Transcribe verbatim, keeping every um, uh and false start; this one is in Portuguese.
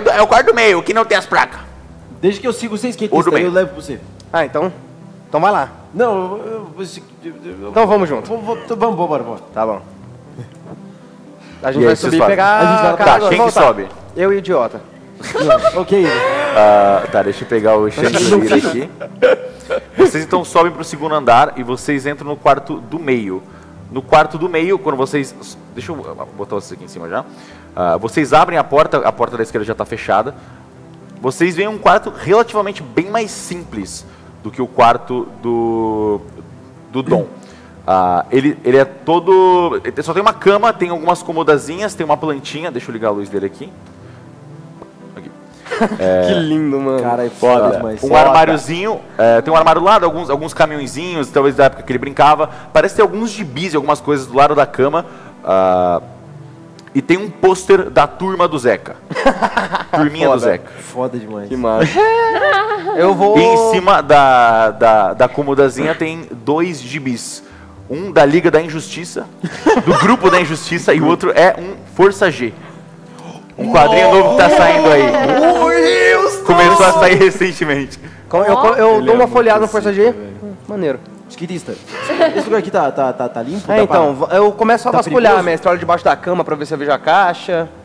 do, é o quarto do meio, o que não tem as placas. Desde que eu sigo você, O skatista, do meio. eu levo pra você. Ah, então... Então vai lá. Não, eu... eu, eu, eu Então vamos junto. vamos, vamos, vamos, bora, bora. Tá bom. A gente E vai aí, vocês subir e fazem? pegar A gente vai a pra- casa, Tá, quem que voltar. sobe? Eu e o idiota. Não, ok. Ah, tá, deixa eu pegar o chandelier aqui. Vocês então sobem pro segundo andar e vocês entram no quarto do meio. No quarto do meio, quando vocês... Deixa eu botar vocês aqui em cima já. Ah, vocês abrem a porta, a porta da esquerda já está fechada. Vocês veem um quarto relativamente bem mais simples do que o quarto do, do Dom. Ah, ele, ele é todo... Ele só tem uma cama, tem algumas comodazinhas, tem uma plantinha. Deixa eu ligar a luz dele aqui. Aqui. Que lindo, mano. Cara, é foda Ah, demais. um Foda. armáriozinho, é, tem um armário do lado, alguns, alguns caminhõezinhos, talvez da época que ele brincava. Parece ter alguns gibis e algumas coisas do lado da cama. ah, e tem um pôster da turma do Zeca. Turminha do Foda. Zeca. Foda demais. Que massa. Eu vou... E em cima da, da, da comodazinha tem dois gibis. Um da Liga da Injustiça, do Grupo da Injustiça, e o outro é um Força G. Um quadrinho novo que tá saindo aí. Começou a sair recentemente. Eu, eu, eu Ele dou é uma muito folhada no Força G. simples, velho. Hum, Maneiro. Skatista, esse lugar aqui tá, tá, tá, tá limpo? É, Dá pra- então, eu começo a Tá vasculhar, perigoso? mestre. Olho debaixo da cama pra ver se eu vejo a caixa.